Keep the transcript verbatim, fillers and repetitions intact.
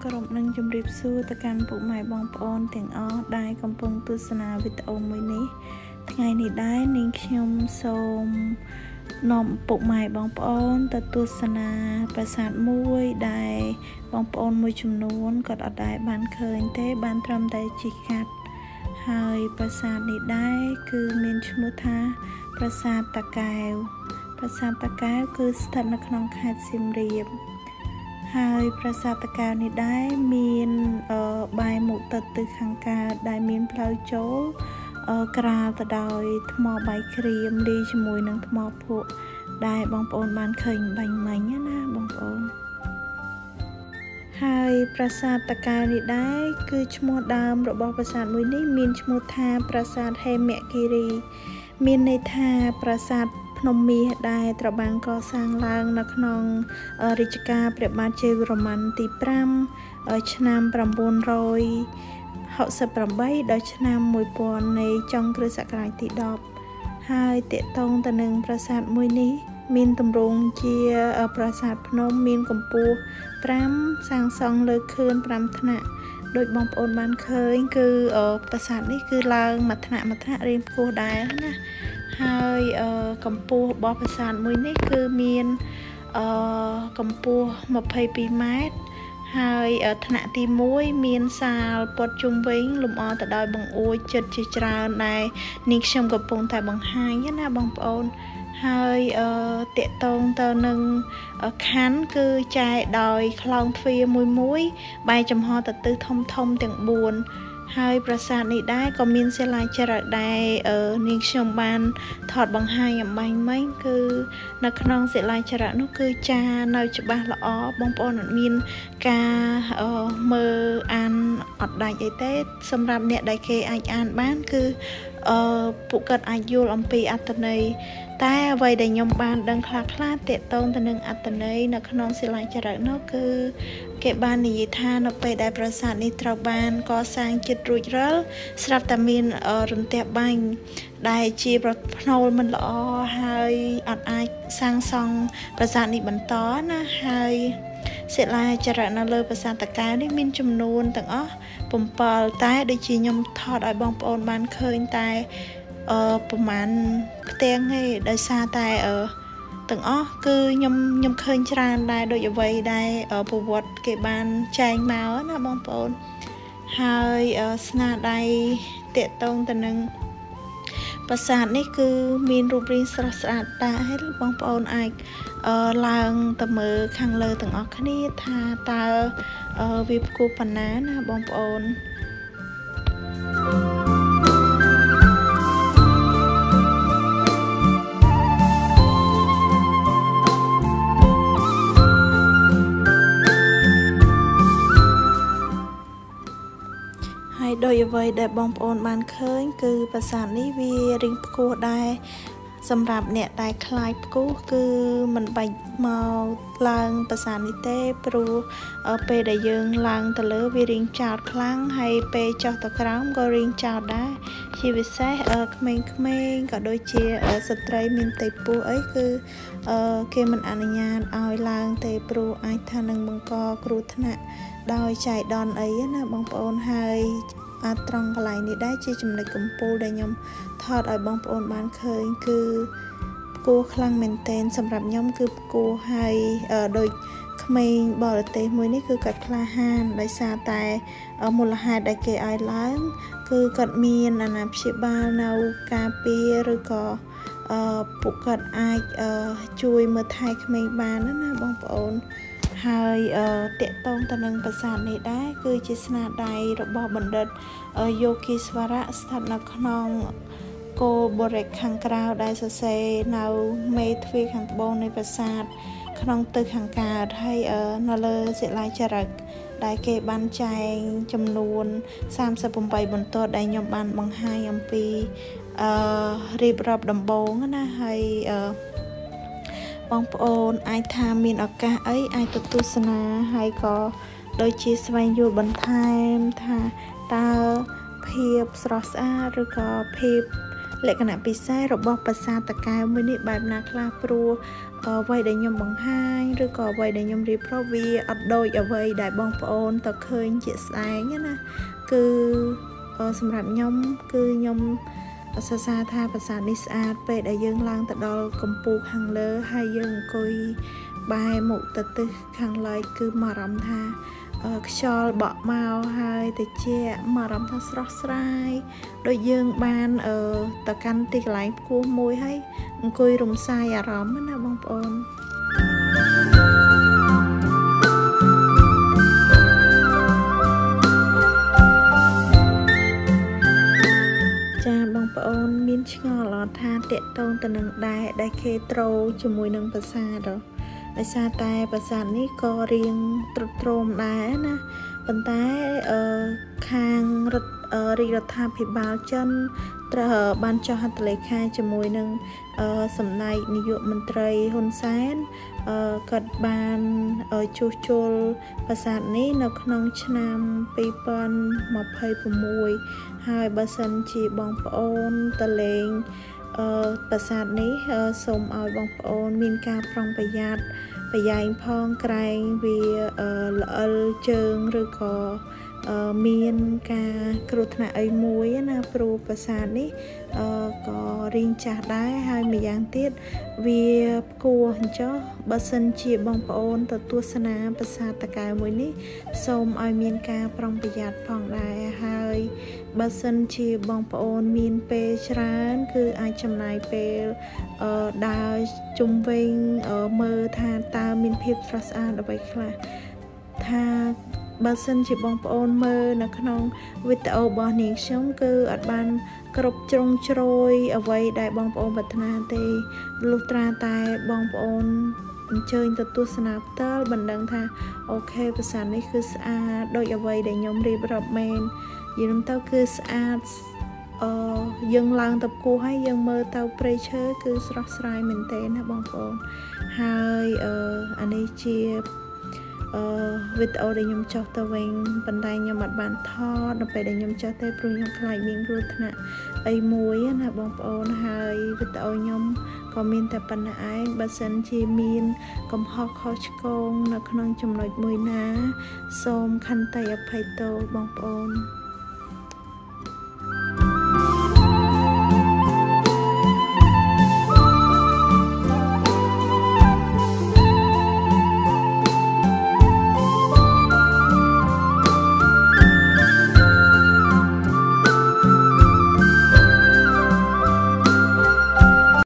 គោរពនឹងជម្រាបសួរទៅកាន់ពុកម៉ែបងប្អូនទាំងអស់ដែលកំពុងទស្សនាវីដេអូមួយនេះថ្ងៃនេះដែរនាងខ្ញុំសូមនាំពុកម៉ែបងប្អូនទៅទស្សនាប្រាសាទមួយដែលបងប្អូនមួយចំនួនក៏អត់ដែរបានឃើញទេបានត្រឹមតែជិះកាត់ហើយប្រាសាទនេះដែរគឺមានឈ្មោះថាប្រាសាទតាកែវប្រាសាទតាកែវគឺស្ថិតនៅក្នុងខេត្តសៀមរាបហើយប្រាសាទតាកែវនេះដែរមានបែរមុខទៅទិសខាងកើតដែលមានផ្លូវចូលក្រាលទៅដោយថ្មបាយក្រៀមលាយជាមួយនឹងថ្មភក់ដែលបងប្អូនបានឃើញបាញ់មិញណាបងប្អូនហើយប្រាសាទតាកែវនេះដែរគឺឈ្មោះដើមរបស់ប្រាសាទមួយនេះមានឈ្មោះថាប្រាសាទហេមគិរីមានន័យថាប្រាសាទភ្នំមាសដែលត្រូវបានកសាងឡើងនៅក្នុងរជ្ជកាលព្រះបាទជ័យវរ្ម័នទីប្រាំឆ្នាំ៩៦៨ដល់ឆ្នាំមួយពាន់នៃចុងគ្រិស្តសករាជទីដប់ហើយតេតងទៅនឹងប្រាសាទមួយនេះមានទម្រង់ជាប្រាសាទភ្នំមានកម្ពស់ប្រាំសាងសង់លើខឿនប្រាំថ្នាក់ដោយបងប្អូនបានឃើញគឺប្រាសាទនេះគឺឡើងមួយថ្នាក់មួយថ្នាក់រៀងខ្ពស់ដែរណាហើយកម្ពស់របស់ប្រាសាទមួយនេះគឺមានកម្ពស់ម្ភៃពីរម៉ែត្រហើយថ្នាក់ទីមួយមានសាលព័ទ្ធជុំវិញលម្អទៅដោយបង្អួចចិត្តជាច្រើនដែលនាងខ្ញុំកំពុងតែបង្ហាញណាបងប្អូនហើយតេតងទៅនឹងខណ្ឌគឺចែកដោយខ្លោងទ្វារមួយមួយបែរចំហទៅទិសធំធំទាំងបួនហើយប្រាសាទនេះដែរក៏មានសិលាចារឹកដែលនាងខ្ញុំបានថតបង្ហាញអំបញ្ញមិញគឺនៅក្នុងសិលាចារឹកនោះគឺចារនៅច្បាស់ល្អបងប្អូនអត់មានការមើលអានអត់ដាច់អីទេសម្រាប់អ្នកដែលគេអាចអានបានគឺអឺពួកគាត់អាចយល់អំពីអត្ថន័យតែអ្វីដែលខ្ញុំបានដឹងខ្លះខ្លះតេតងទៅនឹងអត្ថន័យនៅក្នុងសិលាចារឹកនោះគឺគេបាននិយាយថានៅពេលដែលប្រាសាទនេះត្រូវបានកសាងចិត្តរួចរាល់ស្រាប់តែមានរន្ទះបាញ់ដែលជាប្រផ្នូលមិនល្អហើយអត់អាចសាងសង់ប្រាសាទនេះបន្តណាហើយសិលាចារឹកនៅលើប្រាសាទតាកែវនេះមានចំនួនទាំងអស់bảyតែដូចជាខ្ញុំថតឲ្យបងប្អូនបានឃើញតែអឺប្រហែលផ្ទាំងទេដោយសារតែអឺទាំងអស់គឺខ្ញុំខ្ញុំឃើញច្រើនដែរដូចអ្វីដែលប្រវត្តិគេបានចែងមកណាបងប្អូនហើយស្នាដៃតេតងទៅនឹងប្រាសាទនេះគឺមានរូបរាងស្រស់ស្អាតតែបងប្អូនអាចឡើងទៅមើលខាងលើទាំងអស់គ្នាថាតើវាផ្គូប៉ុណ្ណាណាបងប្អូនដោយអ្វីដែលបងប្អូនបានឃើញគឺប្រាសាទនេះវារៀងផ្គោះដែរសម្រាប់អ្នកដែលខ្លាចផ្គោះគឺមិនបាច់មកឡើងប្រាសាទនេះទេព្រោះពេលដែលយើងឡើងទៅលើវារៀងចោតខ្លាំងហើយពេលចុះទៅក្រោមក៏រៀងចោតដែរជាពិសេសក្មេងៗក៏ដូចជាស្ត្រីមានផ្ទៃពោះអីគឺគេមិនអនុញ្ញាតឲ្យឡើងទេព្រោះអាចថានឹងបង្កគ្រោះថ្នាក់ដោយចៃដន្យអីណាបងប្អូនហើយអាត្រង់កន្លែងនេះដែរជាចំណុចកំពូលដែលខ្ញុំថតឲ្យបងប្អូនបានឃើញគឺផ្គោះខ្លាំងមែនទែនសម្រាប់ខ្ញុំគឺផ្គោះហើយដូចក្មេងបរទេសមួយនេះគឺគាត់ក្លាហានដោយសារតែមូលហេតុដែលគេឲ្យឡើងគឺគាត់មានអាណាព្យាបាលនៅការពារឬក៏អឺពួកគាត់អាចជួយមើលថែក្មេងបានណាបងប្អូនហើយតេតងទៅនឹងប្រាសាទនេះដែរគឺជាស្នាដៃរបស់បណ្ឌិតយោគីស្វរៈស្ថិតនៅក្នុងគោលបរិកខាងក្រៅដែលសរសេរនៅមេទ្វារខាងត្បូងនៃប្រាសាទក្នុងទិសខាងកើតហើយនៅលើសិលាចារឹកដែលគេបានចែងចំនួនសាមសិបប្រាំបន្ទាត់ដែលខ្ញុំបានបង្ហាញអំពីអឺរៀបរាប់ដំបូងណាហើយអឺបងប្អូនអាចថាមានឱកាសអីអាចទៅទស្សនាហើយក៏ដូចជាស្វែងយល់បន្ថែមថាតើភាពស្រស់ស្អាតឬក៏ភាពលក្ខណៈពិសេសរបស់ប្រាសាទតាកែវមួយនេះបែបណាខ្លះព្រោះអ្វីដែលខ្ញុំបង្ហាញឬក៏អ្វីដែលខ្ញុំរៀបរាប់វាអត់ដូចអ្វីដែលបងប្អូនតើឃើញជាក់ស្ដែងណាគឺសម្រាប់ខ្ញុំគឺខ្ញុំសរសើរថាប្រាសាទនេះស្អាតពេលដែលយើងឡើងទៅដល់កំពូលខាងលើហើយយើងអង្គុយបែរមុខទៅទិសខាងលិចគឺមកអារម្មណ៍ថាខ្យល់បក់មកហើយទៅជាមកអារម្មណ៍ថាស្រស់ស្រាយដូចយើងបានទៅកាន់ទីកន្លែងខ្ពស់មួយហើយអង្គុយរំសាយអារម្មណ៍ណាបងប្អូនចាបងប្អូនមានឆ្ងល់អត់ថាតេតូនទៅនឹងដែរដែលគេត្រូជាមួយនឹងប្រាសាទដោយសារតែប្រាសាទនេះក៏រៀងទ្រុឌទ្រោមដែរណាប៉ុន្តែខាងរដ្ឋរាជរដ្ឋាភិបាលចិនត្រូវបានចុះហត្ថលេខាជាមួយនឹងសម្ដេចនាយកមន្ត្រីហ៊ុនសែនគាត់បានជួសជុលប្រាសាទនេះនៅក្នុងឆ្នាំពីរពាន់ម្ភៃ៦ហើយបើសិនជាបងប្អូនទៅលេងប្រាសាទនេះសូមឲ្យបងប្អូនមានការប្រុងប្រយ័ត្នប្រយែងផងក្រែងវាល្អិលជើងឬក៏មានការគ្រោះថ្នាក់អីមួយណាព្រោះប្រាសាទនេះក៏រៀងចាស់ដែរហើយម្យ៉ាងទៀតវាគួរអញ្ចឹងបើសិនជាបងប្អូនទៅទស្សនាប្រាសាទតាកែវមួយនេះសូមឲ្យមានការប្រុងប្រយ័ត្នផងដែរហើយបើសិនជាបងប្អូនមានពេលច្រើនគឺអាចចំណាយពេលដើរជុំវិញមើលថាតើមានភាពស្រស់ស្អាតអ្វីខ្លះថាបើសិនជាបងប្អូនមើលនៅក្នុងវីដេអូរបស់នាងខ្ញុំគឺអត់បានគ្រប់ជ្រុងជ្រោយអ្វីដែលបងប្អូនប្រាថ្នាទេលុះត្រាតែបងប្អូនអញ្ជើញទៅទស្សនាផ្ទាល់បណ្ដឹងថាអូខេប្រាសាទនេះគឺស្អាតដូចអ្វីដែលខ្ញុំរៀបរាប់មែននិយាយទៅគឺស្អាតអឺយើងឡើងទៅគោះហើយយើងមើលទៅព្រៃឈើគឺស្រស់ស្រាយមែនទែនណាបងប្អូនហើយអឺអានេះជាអឺវីដេអូដែលខ្ញុំចុះទៅវិញប៉ុន្តែខ្ញុំអត់បានថតនៅពេលដែលខ្ញុំចុះទេព្រោះខ្ញុំខ្លាចមានគ្រោះថ្នាក់អីមួយណាបងប្អូនហើយវីដេអូខ្ញុំក៏មានតែប៉ុណ្ណឹងឯងបើសិនជាមានកំហុសខុសឆ្គងនៅក្នុងចំណុចមួយណាសូមខន្តីអភ័យទោសបងប្អូន